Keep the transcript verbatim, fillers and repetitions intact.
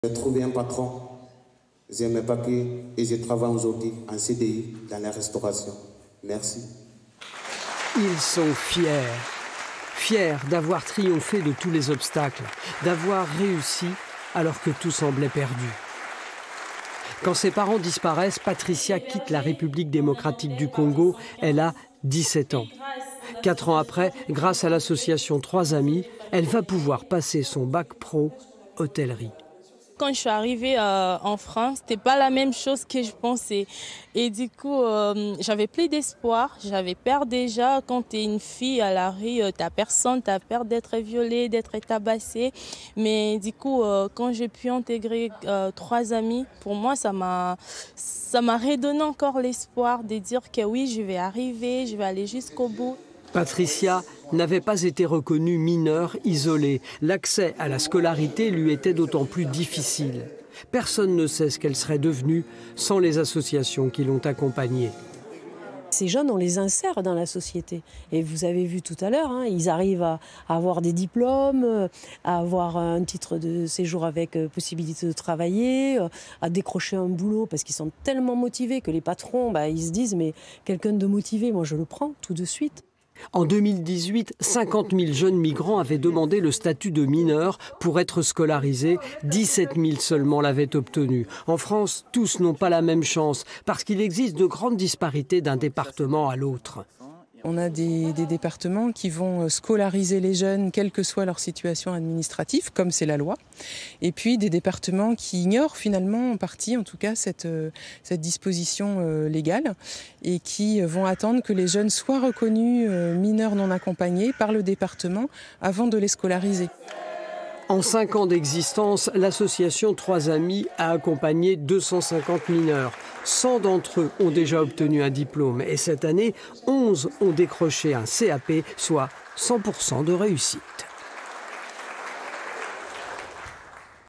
J'ai trouvé un patron, j'ai mes papiers et je travaille aujourd'hui en C D I dans la restauration. Merci. Ils sont fiers, fiers d'avoir triomphé de tous les obstacles, d'avoir réussi alors que tout semblait perdu. Quand ses parents disparaissent, Patricia quitte la République démocratique du Congo. Elle a dix-sept ans. Quatre ans après, grâce à l'association Trois Amis, elle va pouvoir passer son bac pro hôtellerie. Quand je suis arrivée euh, en France, c'était pas la même chose que je pensais. Et du coup, euh, j'avais plus d'espoir. J'avais peur déjà. Quand tu es une fille à la rue, euh, tu n'as personne, tu as peur d'être violée, d'être tabassée. Mais du coup, euh, quand j'ai pu intégrer euh, Trois Amis, pour moi, ça m'a ça m'a redonné encore l'espoir de dire que oui, je vais arriver, je vais aller jusqu'au bout. Patricia n'avait pas été reconnue mineure isolée. L'accès à la scolarité lui était d'autant plus difficile. Personne ne sait ce qu'elle serait devenue sans les associations qui l'ont accompagnée. Ces jeunes, on les insère dans la société. Et vous avez vu tout à l'heure, hein, ils arrivent à, à avoir des diplômes, à avoir un titre de séjour avec euh, possibilité de travailler, euh, à décrocher un boulot parce qu'ils sont tellement motivés que les patrons, bah, ils se disent « mais quelqu'un de motivé, moi je le prends tout de suite ». En deux mille dix-huit, cinquante mille jeunes migrants avaient demandé le statut de mineur pour être scolarisés. dix-sept mille seulement l'avaient obtenu. En France, tous n'ont pas la même chance parce qu'il existe de grandes disparités d'un département à l'autre. On a des, des départements qui vont scolariser les jeunes, quelle que soit leur situation administrative, comme c'est la loi. Et puis des départements qui ignorent finalement en partie, en tout cas, cette, cette disposition légale et qui vont attendre que les jeunes soient reconnus mineurs non accompagnés par le département avant de les scolariser. En cinq ans d'existence, l'association Trois Amis a accompagné deux cent cinquante mineurs. cent d'entre eux ont déjà obtenu un diplôme et cette année, onze ont décroché un C A P, soit cent pour cent de réussite.